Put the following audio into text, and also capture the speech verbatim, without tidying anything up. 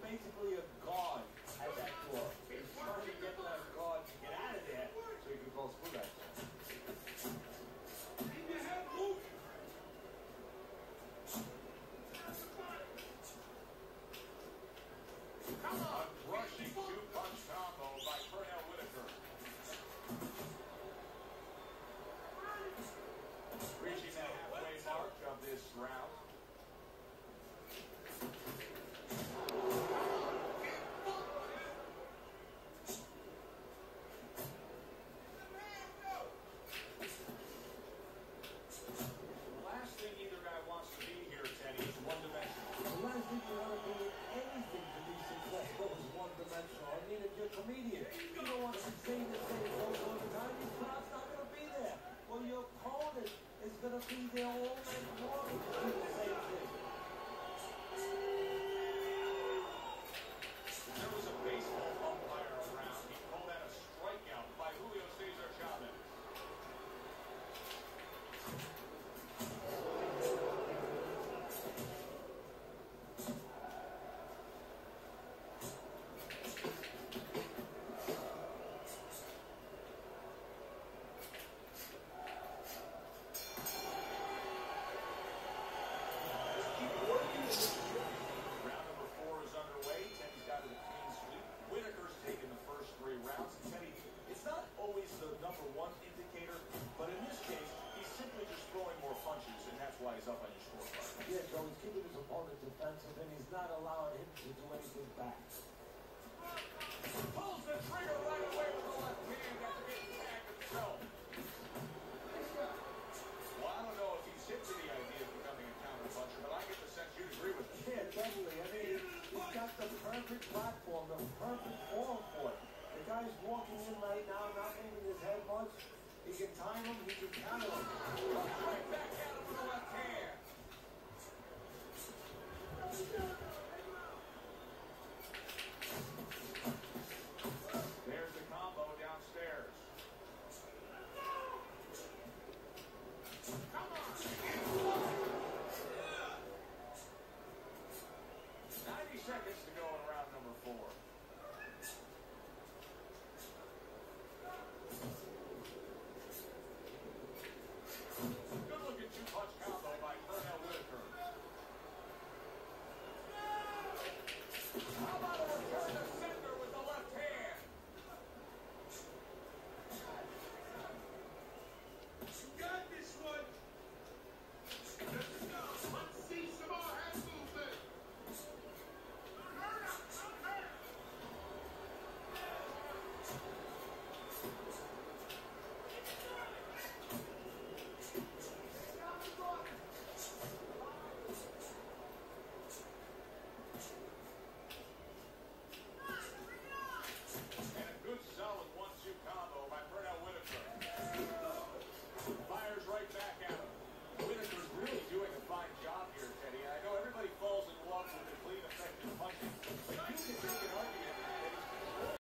basically a guard at that door. He's trying to get that guard to get out of there so he can go through that door. Keep your head moving. Come on, rushing two-punch combo by Pernell Whitaker. Reaching the halfway mark of this round. The last thing either guy wants to be here, Teddy, is one-dimensional. The last thing you want to be in anything to be successful is one-dimensional. I mean, if you're a comedian, you don't want to succeed the same goals all the time. Your crowd's not going to be there. Well, your opponent is going to be there all night long to do the same thing. There was a baseball umpire around. He called that a strikeout by Julio Cesar Chavez. Round number four is underway. Teddy's got it a clean sweep. Whitaker's taken the first three rounds. And Teddy, it's not always the number one indicator, but in this case, he's simply just throwing more punches, and that's why he's up on your scorecard. Yeah, so he's keeping his opponent defensive, and he's not allowing him to do anything back. Pulls the trigger right away with the left hand after getting tagged himself. Well, I don't know if he's hip to the idea of becoming a counter-puncher, but I get the sense you'd agree with him. Yeah, definitely. I mean, he's got the perfect platform, the perfect form for it. The guy's walking in right now, not moving his head much. He can time him, he can counter him. Right back at him with the left hand.